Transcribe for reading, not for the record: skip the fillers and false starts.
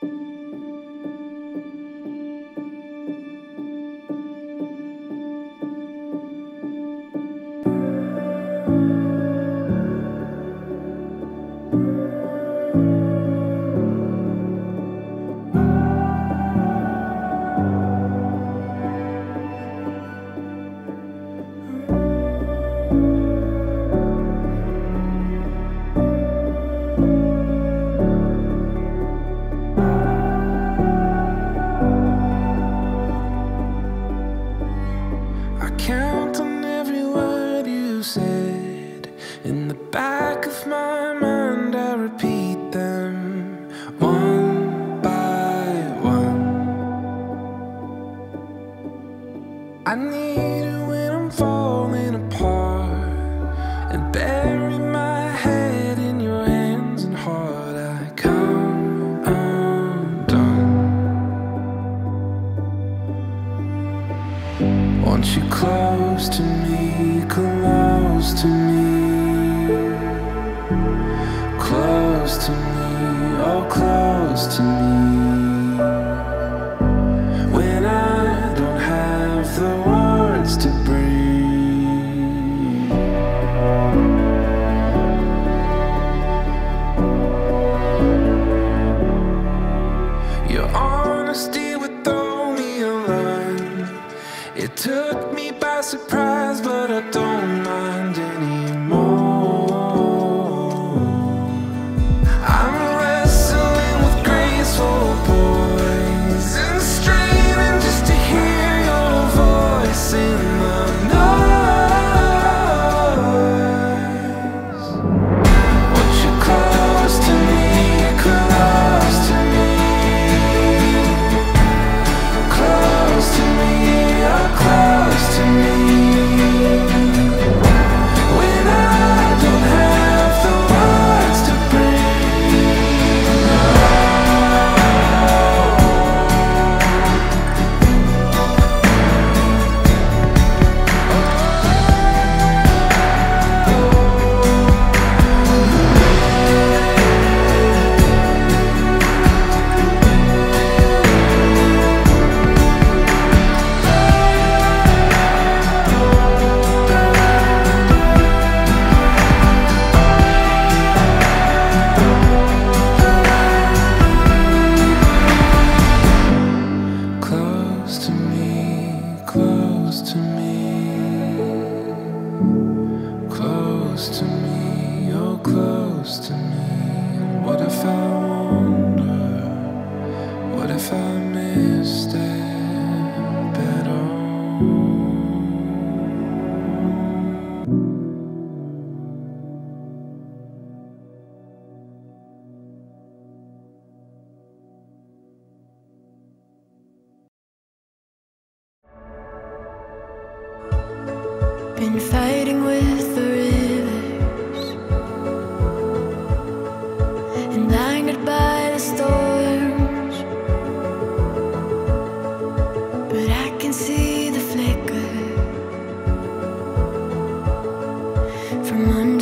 In the back of my mind, I repeat them one by one. I need it when I'm falling apart, and bury my head in your hands and heart. I come undone. Want you close to me, close to me, close to me, oh close to me. When I don't have the words to breathe, your honesty would throw me a line. It took me by surprise, but I don't mind anymore. I'm wrestling with graceful poison, straining just to hear your voice in the noise. Want you close to me, close to me, close to me, oh close to me. When I don't have the words to close to me, close to me, close to me, oh close to me. What if I wonder, what if I missed it better? Been fighting with the rivers and angered by the storms, but I can see the flicker from under